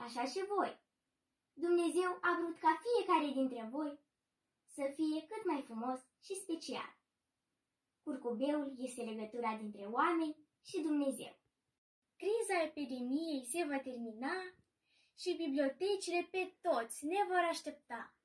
așa și voi. Dumnezeu a vrut ca fiecare dintre voi să fie cât mai frumos și special. Curcubeul este legătura dintre oameni și Dumnezeu. Criza epidemiei se va termina și bibliotecile pe toți ne vor aștepta.